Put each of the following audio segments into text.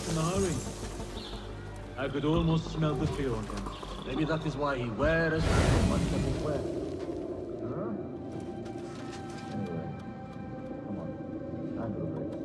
left in a hurry. I could almost smell the fear on him. Maybe that is why he wears so much of his wear. Huh? Anyway, come on. Time for a break.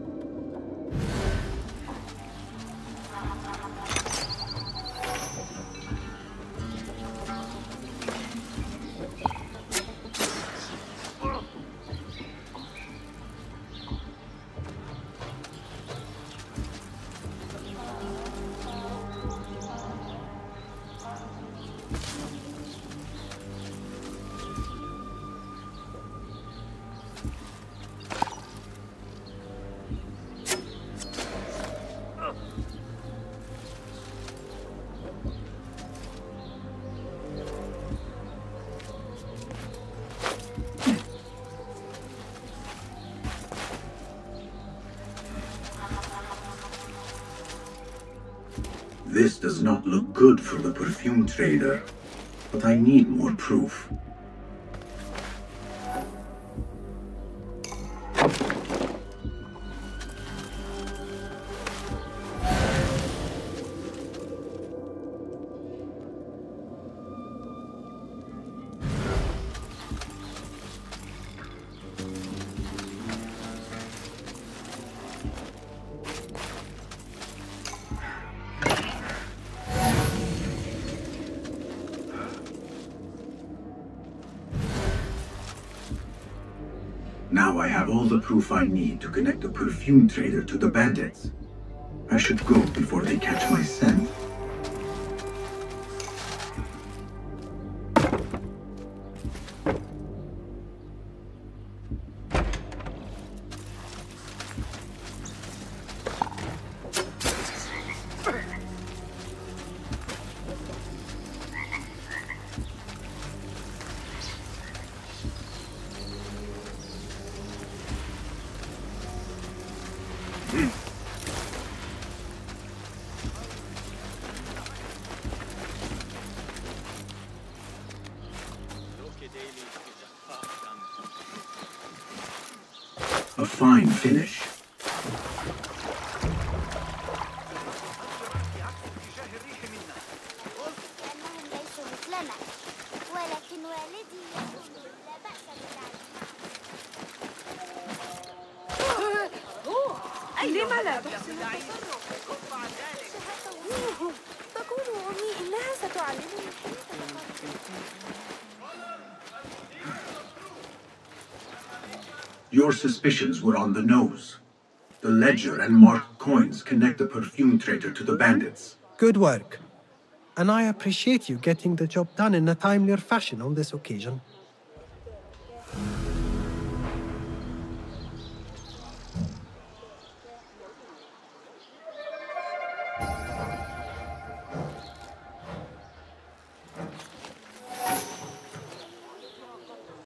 This does not look good for the perfume trader, but I need more proof. Now I have all the proof I need to connect the perfume trader to the bandits. I should go before they catch my scent. A fine finish. لما لا بأس تقول أمي إنها ستعلمني Your suspicions were on the nose. The ledger and marked coins connect the perfume trader to the bandits. Good work. And I appreciate you getting the job done in a timelier fashion on this occasion.